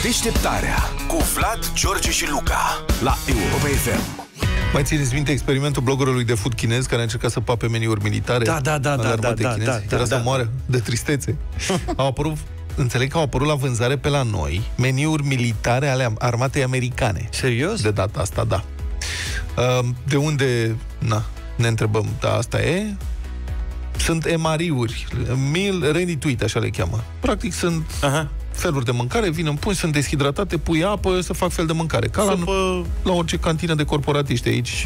Deșteptarea cu Vlad, George și Luca la Europa FM. Mai țineți minte experimentul bloggerului de food chinez care a încercat să pape meniuri militare? Da. Era să moară de tristețe. Au apărut, înțeleg că au apărut la vânzare pe la noi meniuri militare ale armatei americane. Serios? De data asta, da. De unde, ne întrebăm, da, asta e. Sunt MRI-uri, meal ready to eat, așa le cheamă. Practic sunt feluri de mâncare, vin în pui, sunt deshidratate, pui apă, să fac fel de mâncare. Ca la orice cantină de corporatiști aici.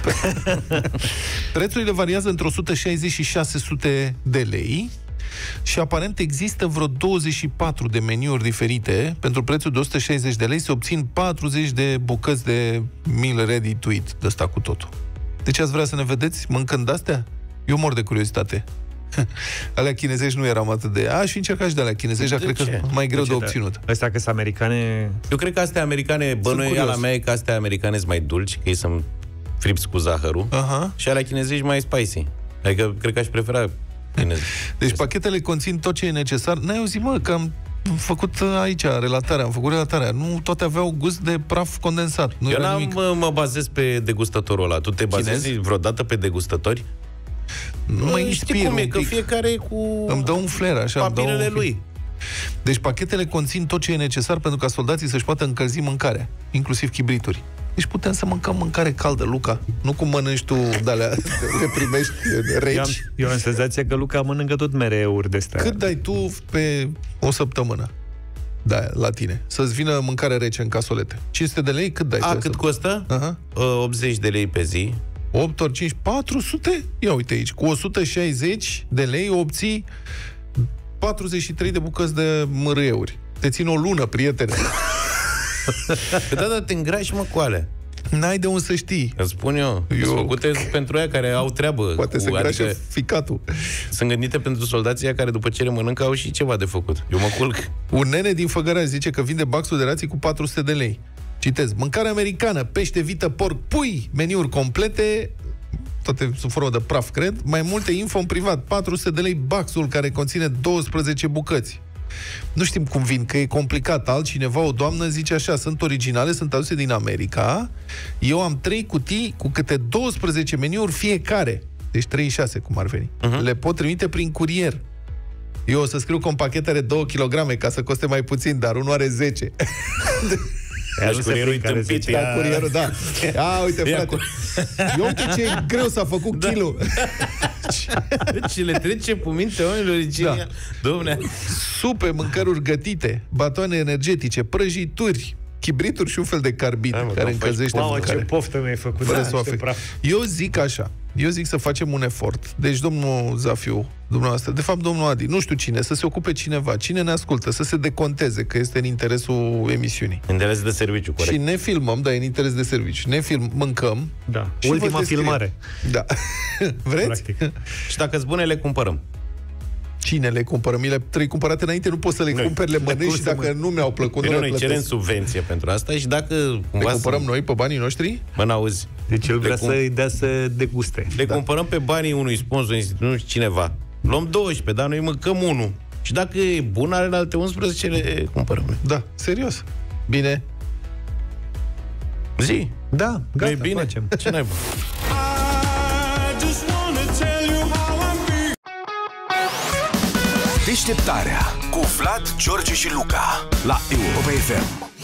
Prețurile variază între 160 și 600 de lei și aparent există vreo 24 de meniuri diferite. Pentru prețul de 160 de lei se obțin 40 de bucăți de meal ready to eat, de ăsta cu totul. Deci ați vrea să ne vedeți mâncând astea? Eu mor de curiozitate. Alea chinezești nu eram atât de... și încerca și de alea chinezești, dar cred că sunt mai greu de obținut. Astea că sunt americane... Eu cred că astea americane, bănuiala mea e că astea americane sunt mai dulci, că ei sunt fripți cu zahărul, și alea chinezești mai spicy. Adică cred că aș prefera chinezești. Deci pachetele conțin tot ce e necesar. N-ai auzit, mă, că am făcut aici relatarea. Nu toate aveau gust de praf condensat. Eu mă bazez pe degustătorul ăla. Tu te bazezi vreodată pe degustători? Nu mă știi cum e, că fiecare cu îmi dă un flair, așa, papirele lui. Deci pachetele conțin tot ce e necesar pentru ca soldații să-și poată încălzi mâncarea, inclusiv chibrituri. Deci putem să mâncăm mâncare caldă, Luca. Nu cum mănânci tu de-alea, le primești reci. Eu am senzația că Luca mănâncă tot mereuri de astea. Cât dai tu pe o săptămână? Da, la tine. Să-ți vină mâncare rece în casolete. 500 de lei, cât dai? Cât costă? 80 de lei pe zi. 8 ori 5, 400? Ia uite aici, cu 160 de lei obții 43 de bucăți de mărâieuri. Te țin o lună, prietene. Da, te îngrași, mă, cu alea. N-ai de unde să știi. Îți spun eu. Sunt făcute pentru aia care au treabă. Poate se îngrașă ficatul. Sunt gândite pentru soldații care după ce le mănâncă au și ceva de făcut. Eu mă culc. Un nene din Făgăraș zice că vinde baxul de rații cu 400 de lei. Citez, mâncare americană, pește, vită, porc, pui, meniuri complete, toate sub formă de praf, cred, mai multe info în privat, 400 de lei baxul care conține 12 bucăți. Nu știm cum vin, că e complicat. Altcineva, o doamnă, zice așa, sunt originale, sunt aduse din America, eu am 3 cutii cu câte 12 meniuri fiecare, deci 36 cum ar veni. Le pot trimite prin curier. Eu o să scriu că un pachet are 2 kg ca să coste mai puțin, dar unul are 10. Deci curierul tâmpit. Curierul, da. Uite, frate. Eu uite ce greu s-a făcut kilul. Ce le trece pe minte oamenilor. Dom'le. Supe, mâncăruri gătite, batoane energetice, prăjituri, chibrituri și un fel de carbid care încălzește mâncarea. Ce poftă mi-ai făcut. Eu zic așa. Eu zic să facem un efort. Deci, domnul Zafiu, dumneavoastră, de fapt, domnul Adi, nu știu cine, să se ocupe cineva, cine ne ascultă, să se deconteze, că este în interesul emisiunii. Interes de serviciu, corect. Și ne filmăm, da, e în interes de serviciu. Mâncăm. Da. Ultima filmare. Da. Vreți? Practic. Și dacă sunt bune, le cumpărăm. Cine le cumpără? Mi le trebuie cumpărate înainte, nu poți să le cumperi, le mănânci și dacă nu mi-au plăcut, noi cerem subvenție pentru asta și dacă le cumpărăm noi pe banii noștri? Mă, n-auzi. Deci el vrea să-i dea să deguste. Le cumpărăm pe banii unui sponsor, nu știu cineva. Luăm 12, dar noi mâncăm unul. Și dacă e bun, are alte 11, le cumpărăm. Da, serios. Bine. Zi. Da, gata, e bine. Facem. Ce n-ai bun? Deșteptarea cu Vlad, George și Luca la Europa FM.